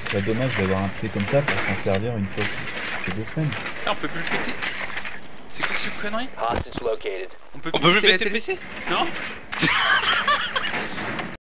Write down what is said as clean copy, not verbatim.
serait dommage d'avoir un PC comme ça pour s'en servir une fois toutes les 2 semaines. Ah, on peut plus le péter. C'est quoi cette connerie? Hostage located. On peut On peut plus péter la péter le télé? PC? Non.